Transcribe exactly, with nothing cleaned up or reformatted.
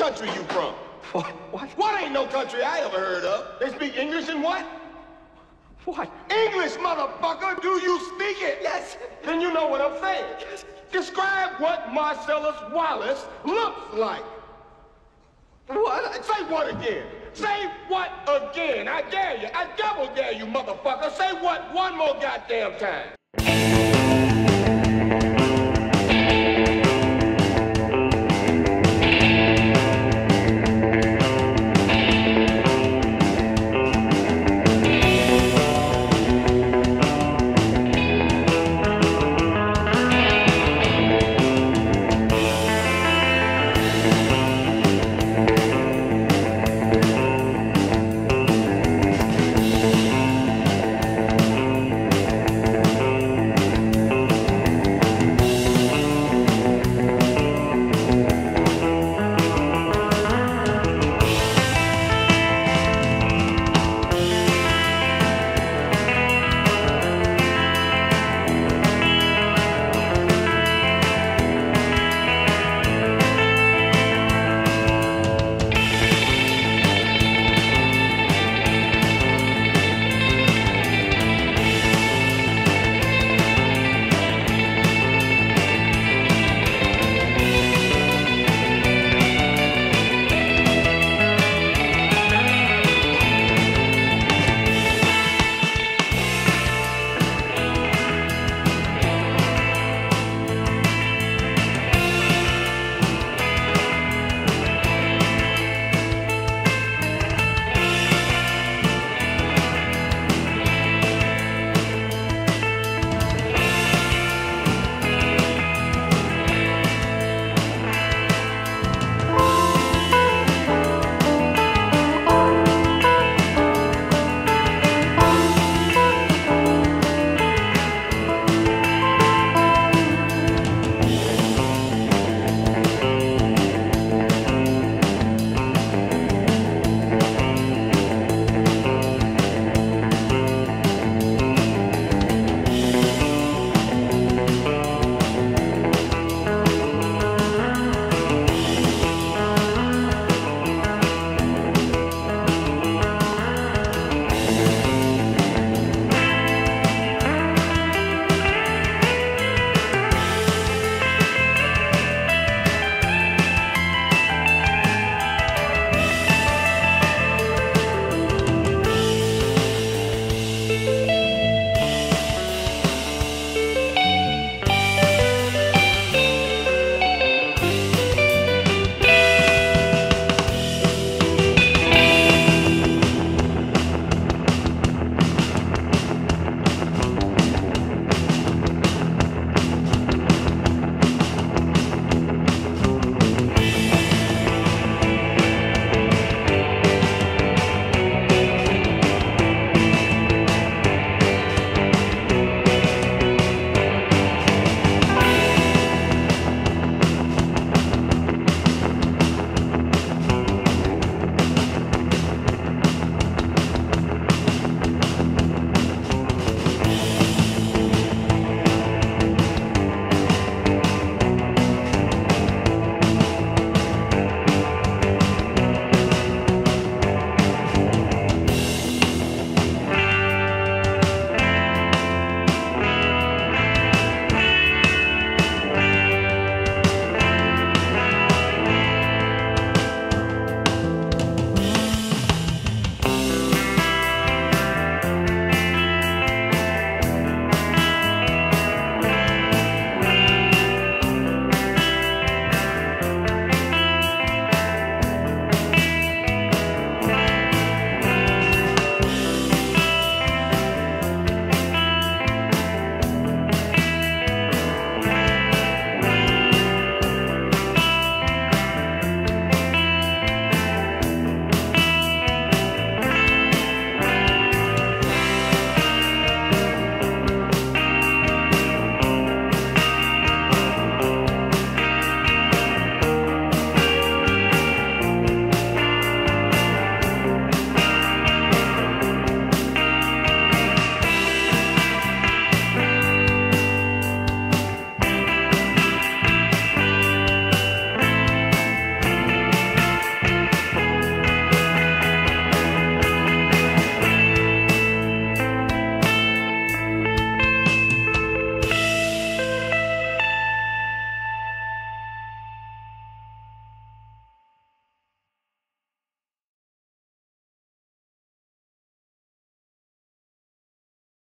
country you from? What? What? What ain't no country I ever heard of? They speak English and what? What? English, motherfucker! Do you speak it? Yes. Then you know what I'm saying. Yes. Describe what Marcellus Wallace looks like. What? Say what again? Say what again? I dare you. I double dare you, motherfucker. Say what one more goddamn time.